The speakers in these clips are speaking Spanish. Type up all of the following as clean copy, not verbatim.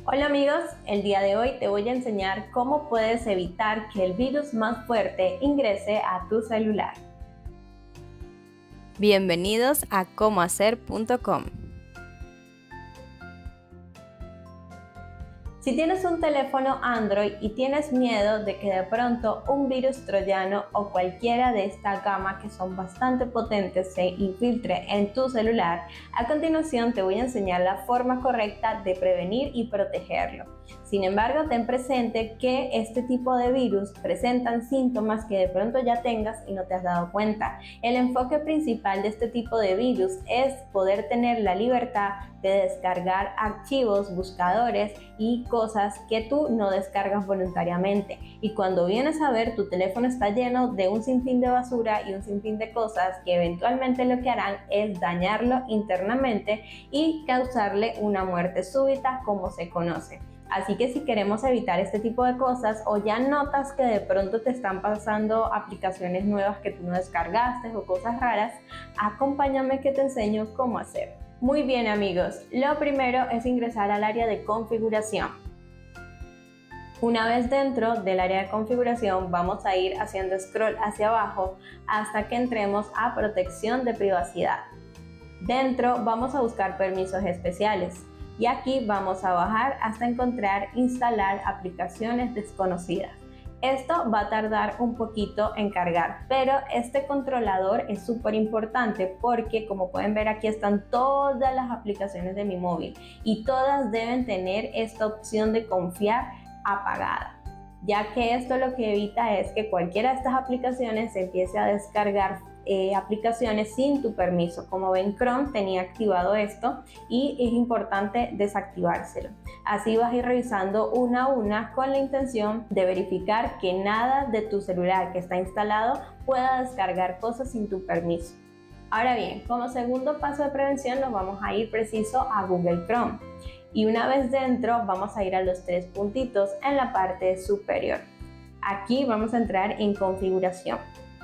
Hola amigos, el día de hoy te voy a enseñar cómo puedes evitar que el virus más fuerte ingrese a tu celular. Bienvenidos a comohacer.com. Si tienes un teléfono Android y tienes miedo de que de pronto un virus troyano o cualquiera de esta gama que son bastante potentes se infiltre en tu celular, a continuación te voy a enseñar la forma correcta de prevenir y protegerlo. Sin embargo, ten presente que este tipo de virus presentan síntomas que de pronto ya tengas y no te has dado cuenta. El enfoque principal de este tipo de virus es poder tener la libertad de descargar archivos, buscadores y cosas que tú no descargas voluntariamente. Y cuando vienes a ver, tu teléfono está lleno de un sinfín de basura y un sinfín de cosas que eventualmente lo que harán es dañarlo internamente y causarle una muerte súbita, como se conoce. Así que si queremos evitar este tipo de cosas o ya notas que de pronto te están pasando aplicaciones nuevas que tú no descargaste o cosas raras, acompáñame que te enseño cómo hacer. Muy bien amigos, lo primero es ingresar al área de configuración. Una vez dentro del área de configuración vamos a ir haciendo scroll hacia abajo hasta que entremos a protección de privacidad. Dentro vamos a buscar permisos especiales. Y aquí vamos a bajar hasta encontrar instalar aplicaciones desconocidas. Esto va a tardar un poquito en cargar, pero este controlador es súper importante porque como pueden ver aquí están todas las aplicaciones de mi móvil y todas deben tener esta opción de confiar apagada, ya que esto lo que evita es que cualquiera de estas aplicaciones se empiece a descargar aplicaciones sin tu permiso. Como ven, Chrome tenía activado esto y es importante desactivárselo. Así vas a ir revisando una a una con la intención de verificar que nada de tu celular que está instalado pueda descargar cosas sin tu permiso. Ahora bien, como segundo paso de prevención nos vamos a ir preciso a Google Chrome y una vez dentro vamos a ir a los tres puntitos en la parte superior. Aquí vamos a entrar en configuración.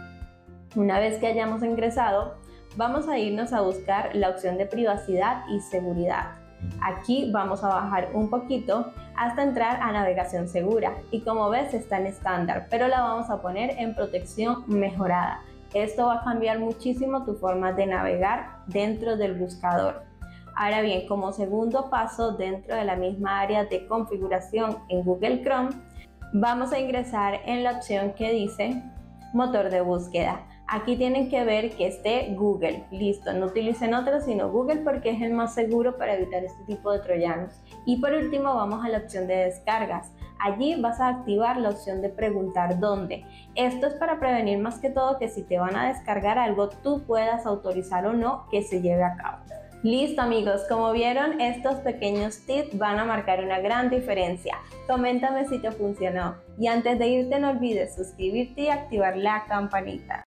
Una vez que hayamos ingresado, vamos a irnos a buscar la opción de privacidad y seguridad. Aquí vamos a bajar un poquito hasta entrar a navegación segura y como ves está en estándar, pero la vamos a poner en protección mejorada. Esto va a cambiar muchísimo tu forma de navegar dentro del buscador. Ahora bien, como segundo paso dentro de la misma área de configuración en Google Chrome, vamos a ingresar en la opción que dice motor de búsqueda. Aquí tienen que ver que esté Google, listo, no utilicen otro sino Google porque es el más seguro para evitar este tipo de troyanos. Y por último vamos a la opción de descargas. Allí vas a activar la opción de preguntar dónde. Esto es para prevenir más que todo que si te van a descargar algo tú puedas autorizar o no que se lleve a cabo. Listo amigos, como vieron estos pequeños tips van a marcar una gran diferencia. Coméntame si te funcionó y antes de irte no olvides suscribirte y activar la campanita.